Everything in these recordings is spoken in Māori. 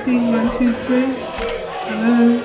Testing 1, 2, 3. Hello.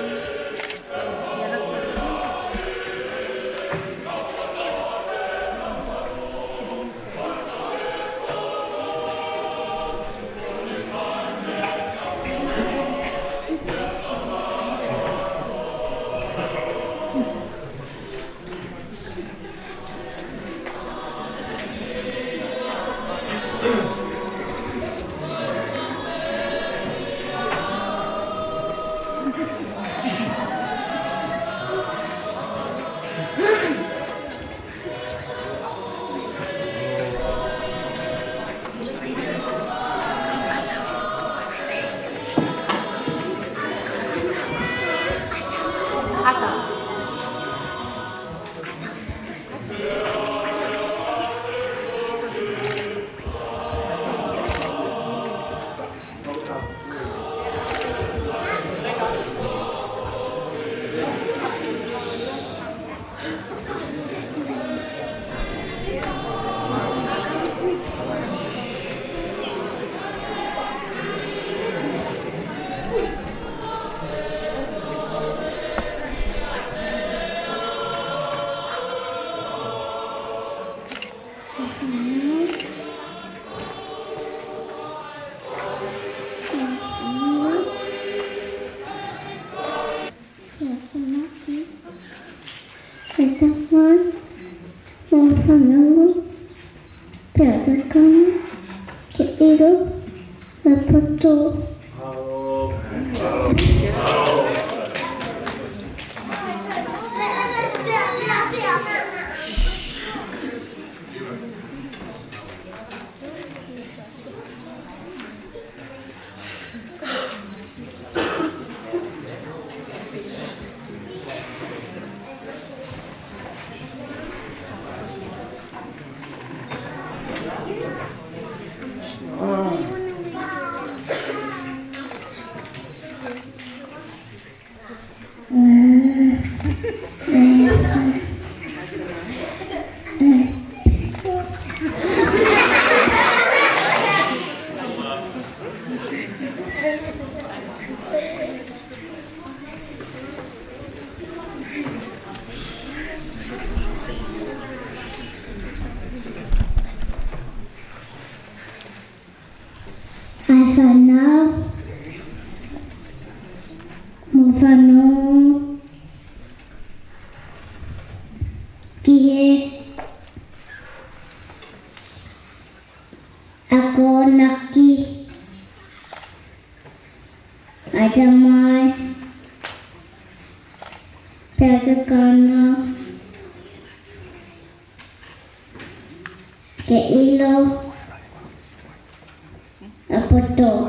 Teman, mau panggil, biarkan kita dapat tuh. Mufano Kie Ako Naki Ajamai Pagakana Keilo Apoto.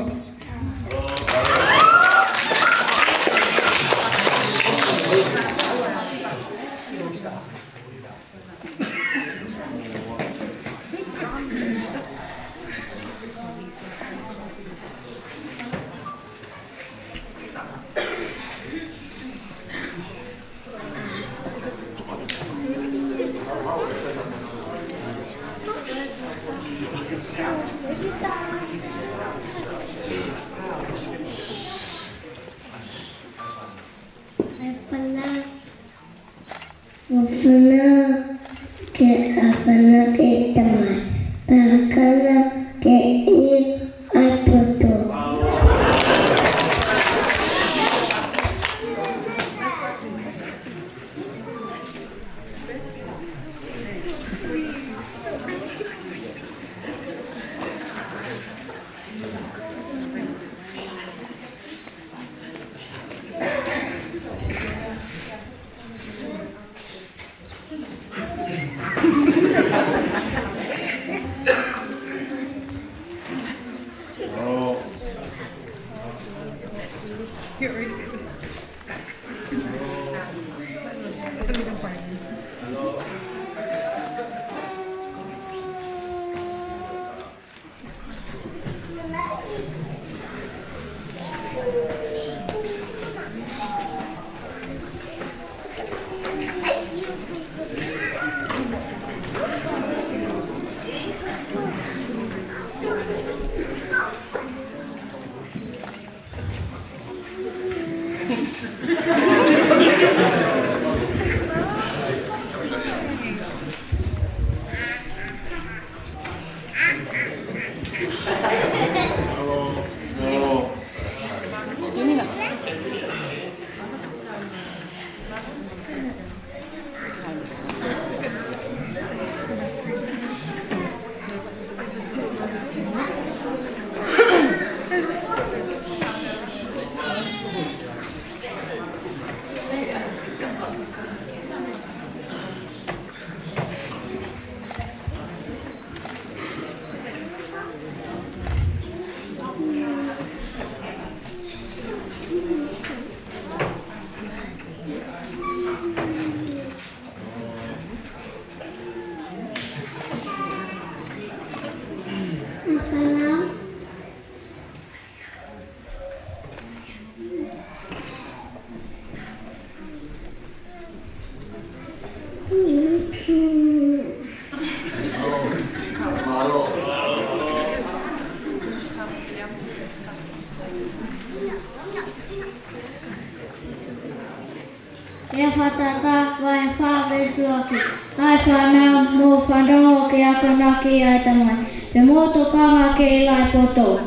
Mufana ke apana ke teman, bahkan ke iPhoto. Get ready. Ja fatata vain faavesuoki. Aifana muu fanoki akonaki aitamai. Ja muoto kangake ilai poto.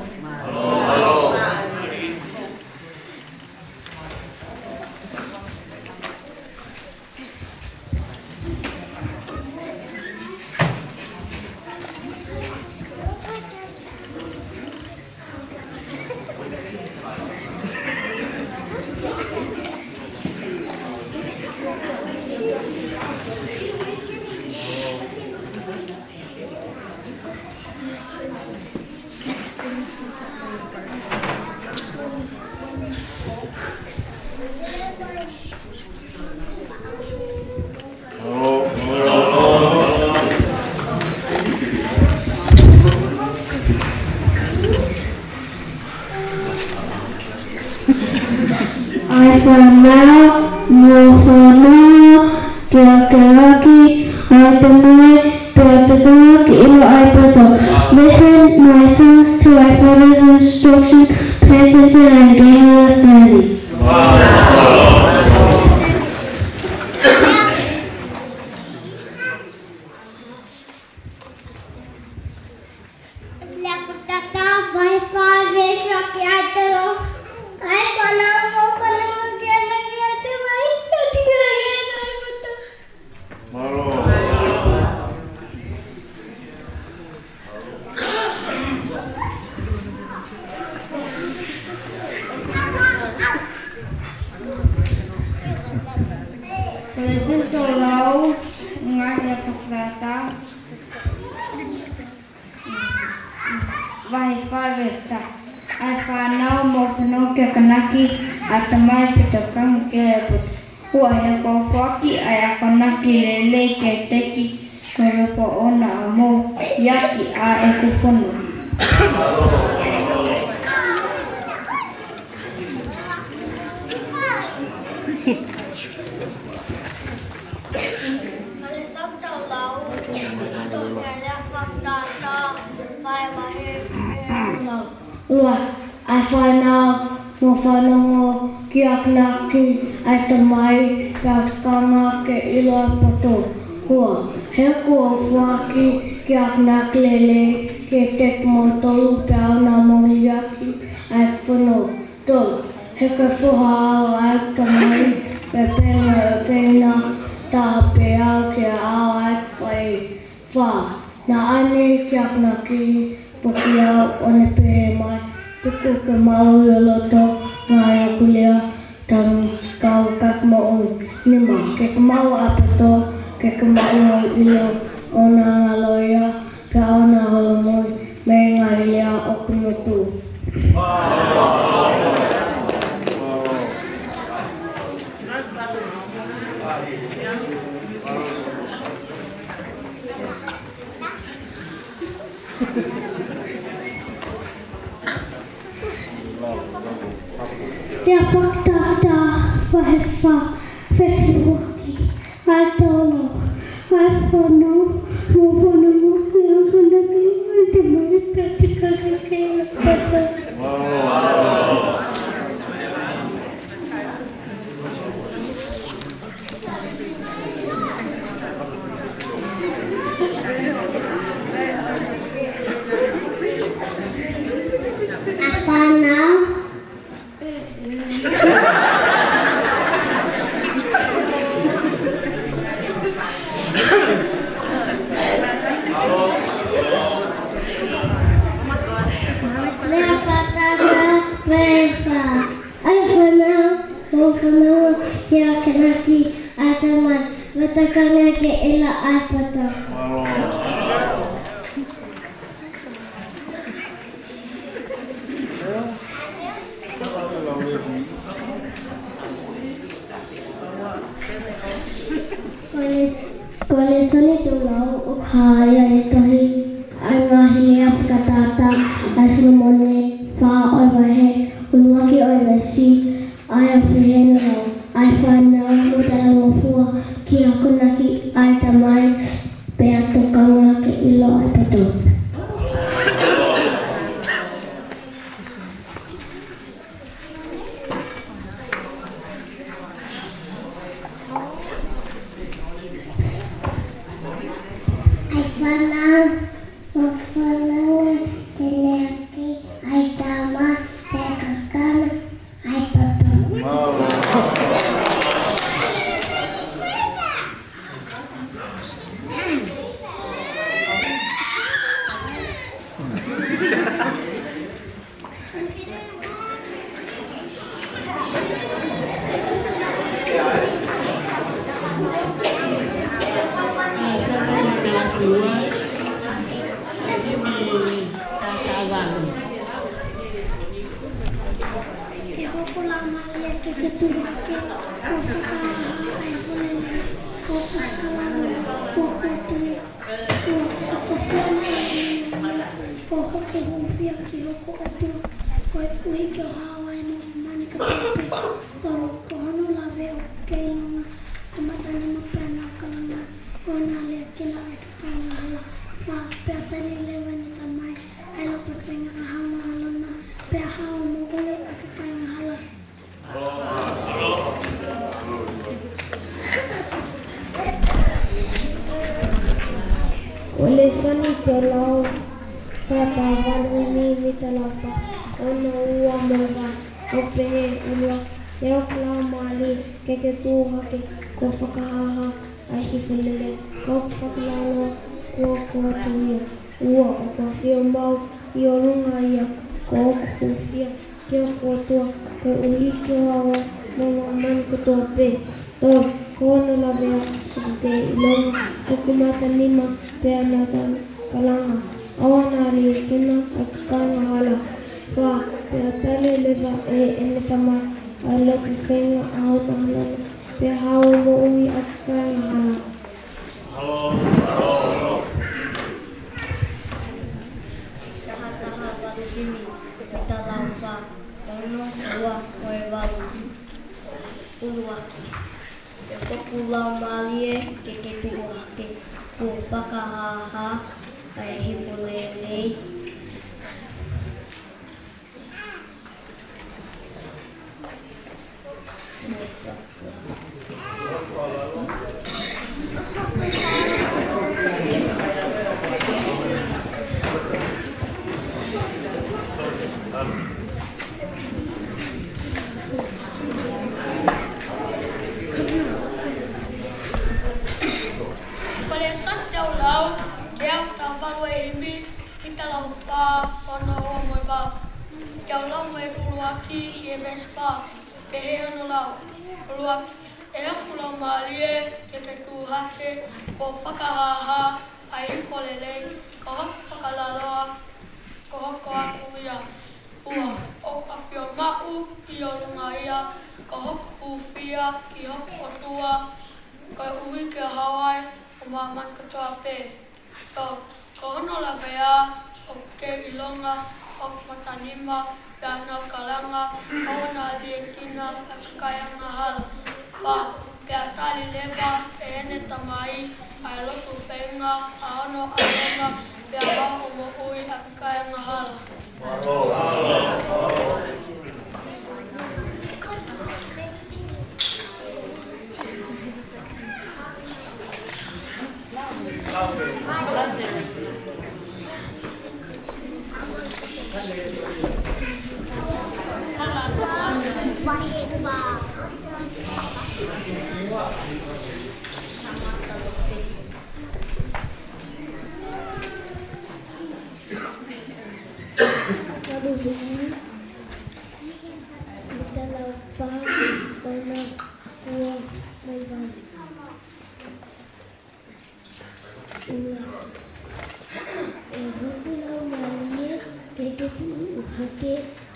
Aifana mufana kiakeraki aitamai piatakaki ilo aipoto. Listen, my sons, to my father's instructions. Pay attention and gain understanding. Kalau nggak ada kereta, Wi-Fi besta. Aifana mau fano ke kanaki atamai pitokang kebut. Huaya kau faki ayakonaki lele keteki kerefo ona mo yaki a ekufono. Luat, aifana mo fano kiaknaki aitamai katkanga ke ilo poto. Hua, heko fuaki kiaknak lele ke tek motolu peana mo yaki aifono. Tol, heko fuha aitamai pepenga pena ta pea ke a aifai fa. Na ane kiaknaki Pakia one pehemai, tuku ke mau yoloto ngaya kuliah dan kau kak mau nima ke mau apa to ke mau ilo ona ngaloya ke ona holomoi mengalia okunutu. Ja fakta vaifa Facebooki atolo iPhone mofono mofono ke mai pratika ke kanya ke ila ai pata. Kolesoni tulau ukhaya etohi angahi afkatata asmone fa olwahe unwaki olwesi aya feheno aifana mudala ngofua ki akunaki aitamai peato kanga ke ilo aipato. Kolesoni telau tatavan uni mitalapa ono uamoga opehe ulwa leokla mali keketuhake kofakahaha ahifulele kofaklalo kuokotuya ua okafio mau iolungaya kookufia kiokotua ke uhikioawa mamaman kutope to kono labea kute ilong hukumata lima peanatan kalanga awanari kena akanga hala fa peatale leva enetama alo kufenga au tahala pe hau mo ui akanga hala. Sahasaha baru ini kita laupa kono ua koewalu uluaki Eko pulau malie keketuake pufakahaha kahifulele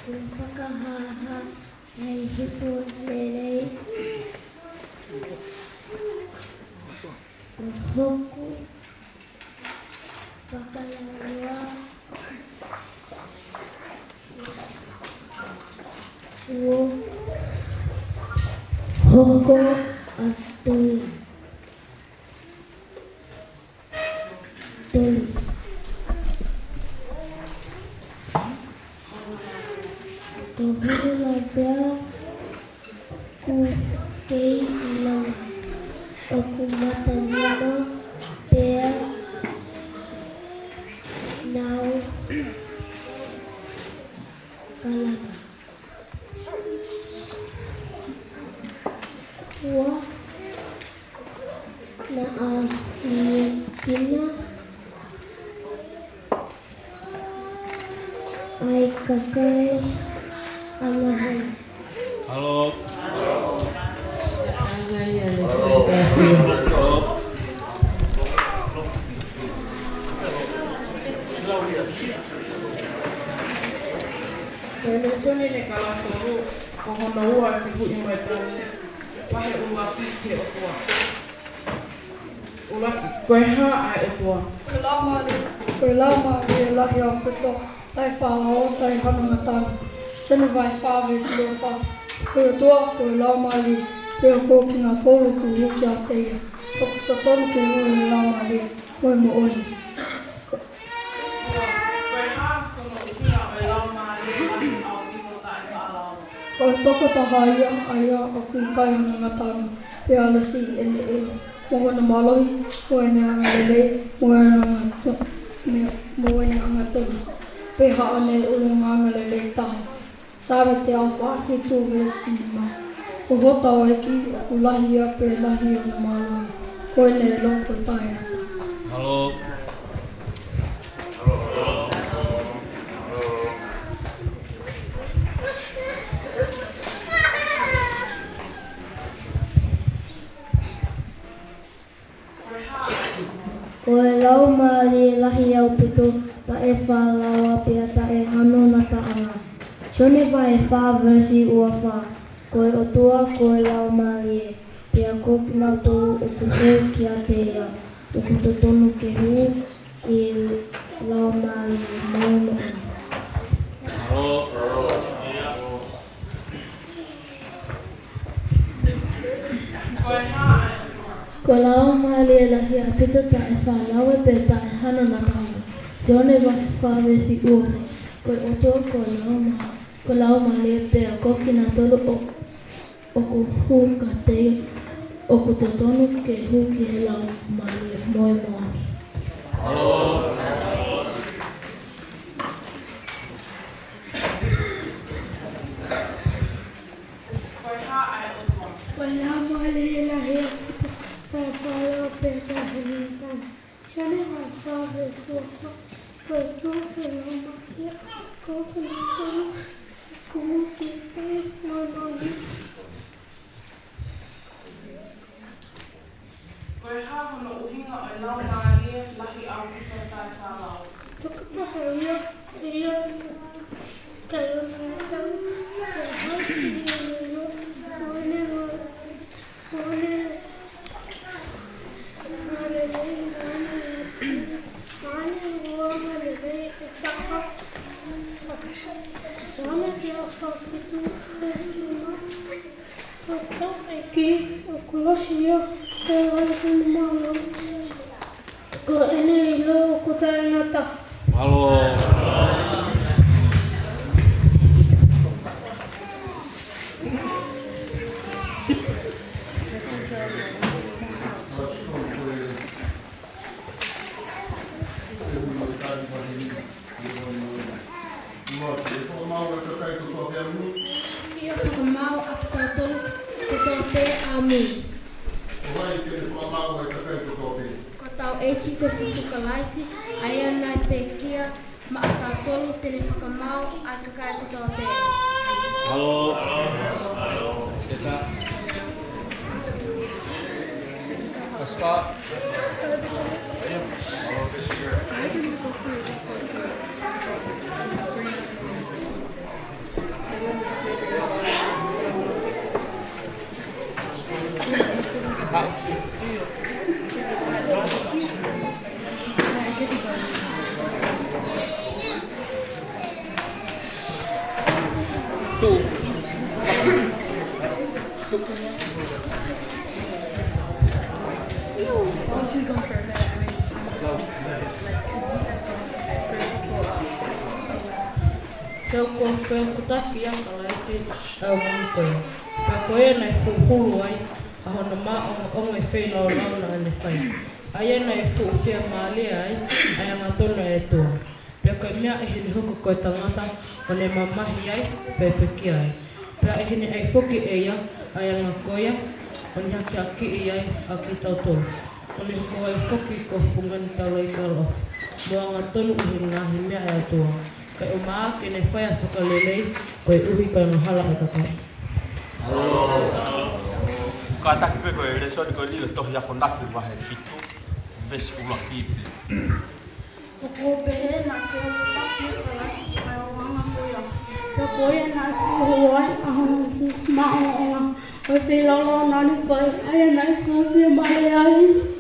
Whakahaha ai hipo lelei. Hoku whakalaua. Hoko atui. Tui. Tohuru labia ku kei ilang aku mata nino pea nau kalana. Wa na kina ai kakai amahan. Halo. Soni ne kalastoru kohono ua tipu imaitani wahe ua pike otua. Ula koeha ai otua. Kelama dia lahi au pito tai whāo tai hanungatani. Sene vai whāwe silofa. Koe tua koe lama li peo kōki ngā pōru ku huki a teia. Tokuta tonu ke hui lama li koe mo oni. Koe toko taha ia aia o kui kai hanungatani. Pea lasi ene e. Moana malohi, moana anga lele, moana anga tonu. Peha ane ulunga anga lele taha. Sāme te au whaasi tū vesi mai. Ko hota o eki, ku lahi a pe lahi ana malohi. Koe ne loko taina. Halo. Koe lau maali lahi au pito ta e whālaua pia ta e hanona ta anga. Shone vai whā versi ua whā. Koe o tua koe lau maali e. Pia kōpina tōu o kuheu ki a teia. Tuku to tonu ke hu i lau maali mono. Halo. Ko lau maali e lahi a pita ta e whālau e pe ta e hanona ta anga. Se one vai whā versi ua whā. Koe o tua koe lau maali. Ko lau maali e pe a kōpina tolu o kuhu ka teia. O ku te tonu ke hu ki he lau maali e moe moani. Halo. Koe lau maali e lahi a pita ta e whālau pe ta e hanona ta anga. Shane vai whā versi ua whā. Koe tua koe lau maali e kōpina tolu kuhu ki te moe. Koe ha hono uhinga o lau maali lahi au pito tai whālau. Tukuta ia kai ona tau e hauki i no moane e taha sana ki au whakitu e tina o tau e ki o kulahi ia e waihunu malo ko ene i lo o ko tae ngata. Halo. Ia whakamau atu tātou te tō te amu. Ko tau eiki ko sisuka laisi, aia nai pe kia, ma a tātolu tene whakamau a kakai ko tō te. Halo. Kita. Stop. tu. Jauko taki yang kalaisi au mko. Pakoe na fuhulu ai ahona ma onga feino launa ane fai. Aya na fu fia mali ai aya matona eto. Peko mea ihini hoko koe tangata one mamahi ai pepeki ai. Pea ihini ai foki eia aya ngakoia on haki aki iai aki tautou. One hoko ai foki ko pungan taulai kalo. Mua ngatonu ihini ngahi mea aya tua. Kai o maa kene whai a whakalelei koe uhi kai mahala e kakao. Ka taki pe koe re sori koe lilo tohi ako naki wahe fitu vesi ula kiti. Ko pehe na ko taki kalasi ai o hanga kuia. Ka koe na fuhuai ahona maonga. Oi whilolo nani whai aia nai fusia mai ai.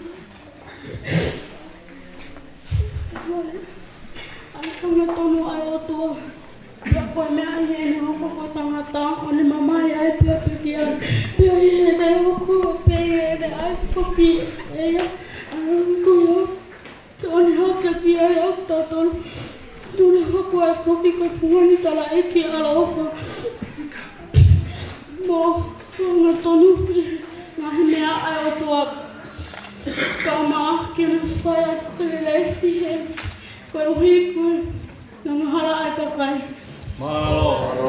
Kama tono ai o tua. Pia koe mea i ene hoko ko tangata. One mamai ai pia piki ai. Pia i ene hoko pe i ene ai whoki eia. Kuia. One haka ki ai au tatonu. Tune hoko ai whoki ko fuhani tala eki ala ofa. Mo ngā tonu ngahi mea ai o tua. Ka maa kene whai ai whakalelei i he. Koe uhi koe ngā mahala ai ka kai. Mahalo.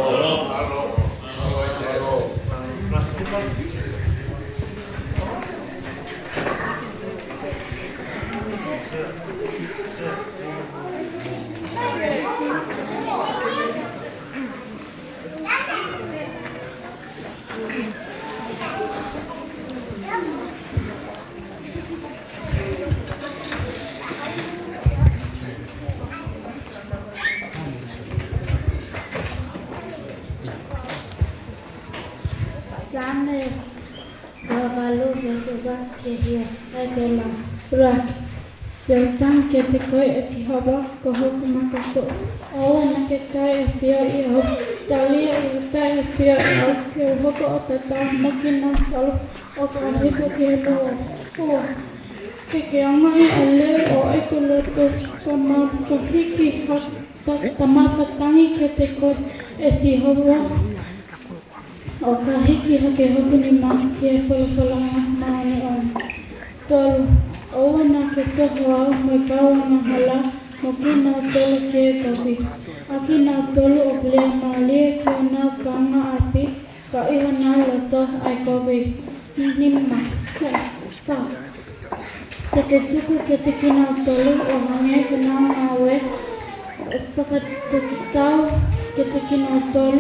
Sane Gavalu Vesova Kehia Ekela Rak Jantan Kete Koe Esihaba Kohok Makato Awa Naketai Fia Iho Talia Itai Fia Iho Hoko Otata Makina Salo Oka Hiko Kehelo Ua Keke Angai Ale O Ekoloto Kama Kahiki Tamaka Tangi Kete Koe Esihaba O ka hiki hake hoku ni mahi ki e whalawhalanga maani on. Tolu, oua nā ke tohu au mai kaua ngā hala mo ki nā tolu ki e tohi. Aki nā tolu o plea maalia ki o nā kanga api ka iho nā loto ai kowi. Nima, pa. Teke tuku ke tiki nā tolu o hange ki nā ngawe. Paka teki tau ke tiki nā tolu.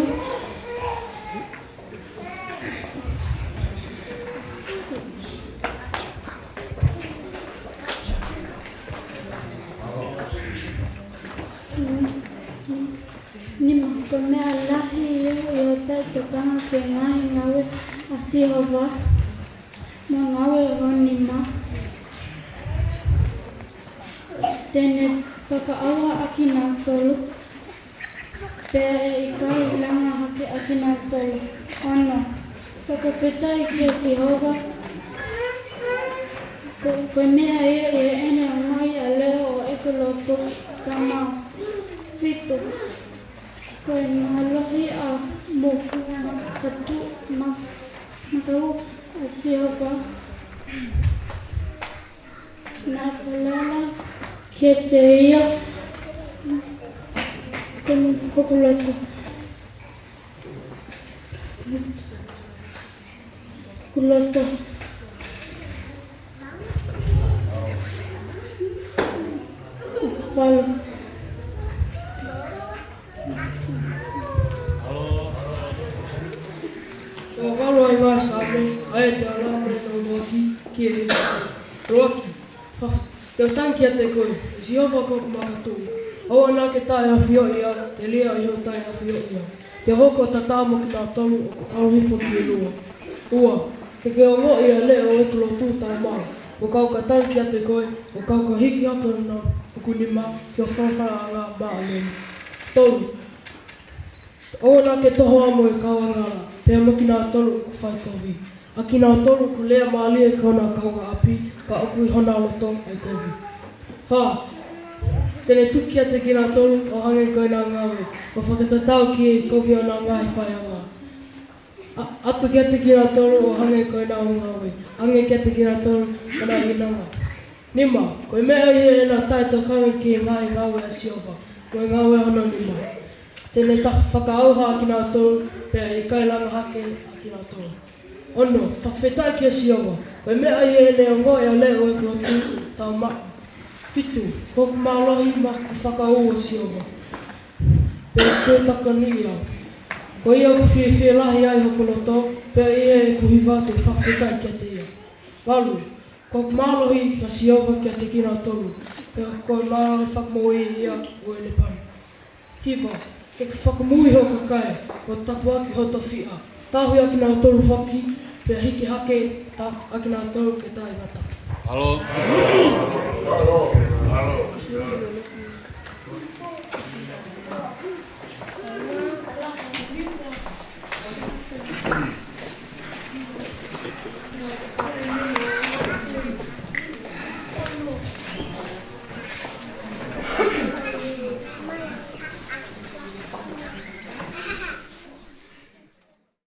Nima ko mea lahi i tai tokanga ke ngahi ngawe asihova ma ngawe honima. Tene pakaawa aki nā tolu. Pea e ikai langa hake aki nā tolu. Ono, pakapetai ki asihova. Ko mea e ene o ngai a leo o ekoloto kama fitu. Koe mahalohi a moku katu makau a sihopa. Nā kalala ke te ia kunu kokuloto. Kuloto. Palo. Walo ai wā sāme, ai te alamre no roki ki e roki. Teo tanki a te koe, si hova koku makatui. Aua nā ke tae a whio ia, te lea i ho tae a whio ia. Te hoko ta tāmo ki nā tonu o kauhifo ki e lua. Ua, te ke o ngoi a leo e tulo tūtai maa. O kauka tanki a te koe, o kauka hiki ako nā ukunima ki o whawhara a ngā maa leni. Tolu. Ona ke toho amo e kawangala, pea makina o tolu ku whai kovi. A kina o tolu ku lea maali e kona kaunga api, ka oku i hona loto ai kovi. Wha, tene tuki a te kina tolu o hange koe nā ngawe, o whakatatau ki e kovi o nā ngai whai anga. Atu ki a te kina tolu o hange koe nā ngawe, hange ki a te kina tolu o nā inanga. Nima, koe mea i e nā taito kange ki e ngai ngawe a siopa, koe ngawe hana nima. Tēnei whakaauha ki nā tolu, pea i kailanga hake a ki nā tolu. Ono, whakawhetai ki a siopa, koe mea i e ne o ngoe a leo e klotu tau mak. Fitu, hoku mālohi ma ki whakaua siopa. Pea koe taka ni au. Ko ia ku whiwhi lahi ai hoku loto, pea ia e ku hiwa te whakawhetai ki a te ia. Walu, ko ku mālohi ka siopa ki a te kina tolu, pea koe mālohi whakamoi ia o ele pani. Hiwa, ke ku whakamui hoka kai, ko tapu aki hoto whia. Tāhui aki nā tolu whaki, pea hiki hake ta aki nā tolu ke tai wata. Halo.